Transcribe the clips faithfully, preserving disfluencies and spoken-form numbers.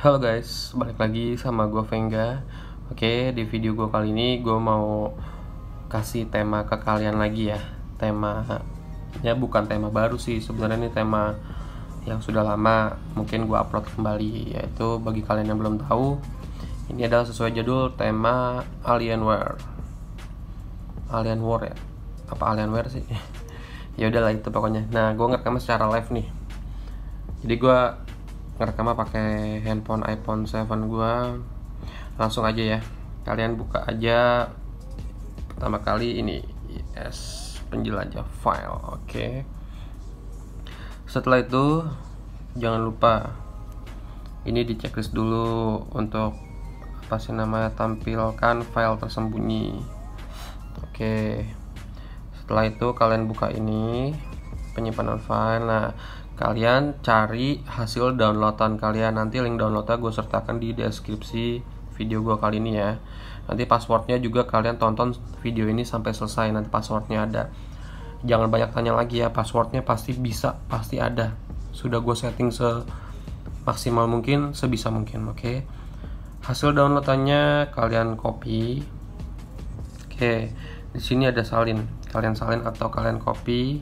Halo guys, balik lagi sama gue Venga. Oke, di video gue kali ini gue mau kasih tema ke kalian lagi ya. Temanya bukan tema baru sih, sebenarnya ini tema yang sudah lama mungkin gue upload kembali, yaitu bagi kalian yang belum tahu, ini adalah sesuai judul tema Alienware. Alienware ya? Apa Alienware sih? Ya udahlah itu pokoknya. Nah, gue ngerekam secara live nih. Jadi gue ngerekamnya pakai handphone iPhone tujuh gua. Langsung aja ya, kalian buka aja pertama kali ini yes penjelajah file. Oke, setelah itu jangan lupa ini di checklist dulu untuk apa sih namanya, tampilkan file tersembunyi. Oke, setelah itu kalian buka ini penyimpanan file. Nah, kalian cari hasil downloadan kalian. Nanti link downloadnya gue sertakan di deskripsi video gue kali ini ya. Nanti passwordnya juga kalian tonton video ini sampai selesai, nanti passwordnya ada. Jangan banyak tanya lagi ya, passwordnya pasti bisa, pasti ada. Sudah gue setting semaksimal mungkin, sebisa mungkin. Oke, hasil downloadannya kalian copy. Oke, di sini ada salin, kalian salin atau kalian copy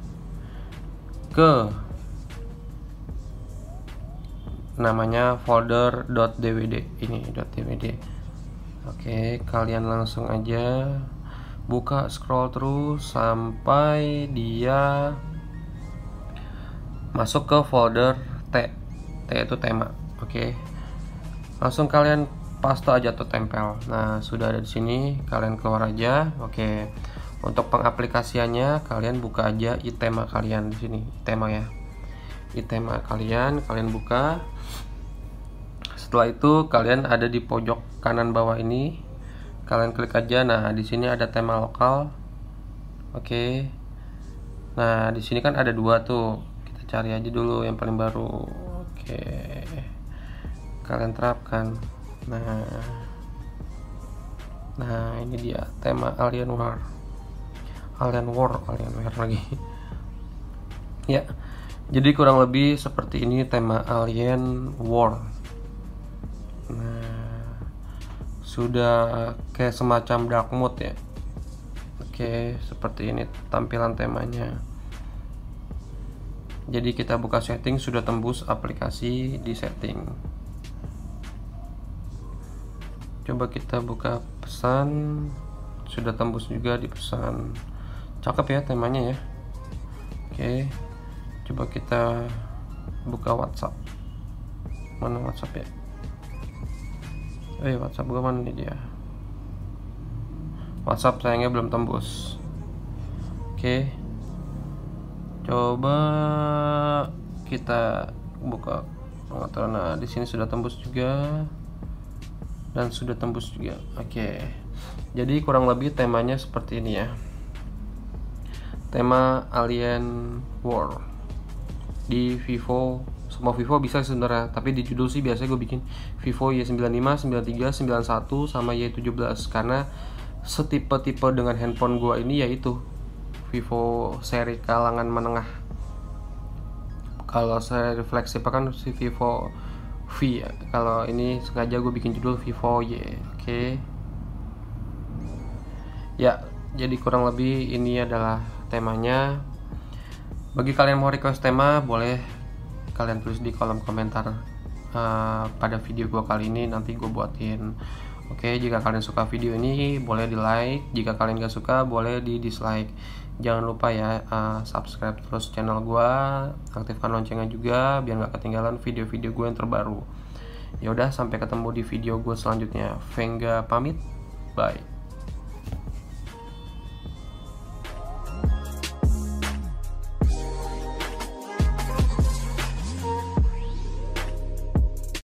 ke namanya folder .dwd ini .dwd. Oke, kalian langsung aja buka, scroll terus sampai dia masuk ke folder T. T itu tema. Oke, langsung kalian paste aja atau tempel. Nah, sudah ada di sini, kalian keluar aja. Oke, untuk pengaplikasiannya kalian buka aja itema kalian di sini, itema ya. Itema kalian kalian buka. Setelah itu kalian ada di pojok kanan bawah ini, kalian klik aja. Nah, di sini ada tema lokal. Oke, nah di sini kan ada dua tuh, kita cari aja dulu yang paling baru. Oke, kalian terapkan. Nah nah ini dia tema Alienware. Alienware Alienware lagi ya. Jadi kurang lebih seperti ini tema Alienware. Nah, sudah kayak semacam dark mode ya. Oke, seperti ini tampilan temanya. Jadi kita buka setting, sudah tembus aplikasi di setting. Coba kita buka pesan, sudah tembus juga di pesan. Cakep ya temanya ya. Oke, coba kita buka WhatsApp. Mana WhatsApp ya? Oh ya, WhatsApp gue mana nih dia? WhatsApp sayangnya belum tembus. Oke, coba kita buka pengaturan. Nah, di sini sudah tembus juga dan sudah tembus juga. Oke, jadi kurang lebih temanya seperti ini ya. Tema Alienware di Vivo. Semua Vivo bisa sebenarnya, tapi di judul sih biasanya gue bikin Vivo Y sembilan lima, sembilan tiga, sembilan satu sama Y tujuh belas, karena setipe-tipe dengan handphone gue ini yaitu Vivo seri kalangan menengah. Kalau seri flagship kan si Vivo V ya. Kalau ini sengaja gue bikin judul Vivo Y. Oke ya, jadi kurang lebih ini adalah temanya. Bagi kalian mau request tema, boleh kalian tulis di kolom komentar uh, pada video gue kali ini, nanti gue buatin. Oke, jika kalian suka video ini boleh di like, jika kalian gak suka boleh di dislike. Jangan lupa ya, uh, subscribe terus channel gue, aktifkan loncengnya juga biar gak ketinggalan video-video gue yang terbaru. Ya udah, sampai ketemu di video gue selanjutnya. Venga pamit, bye.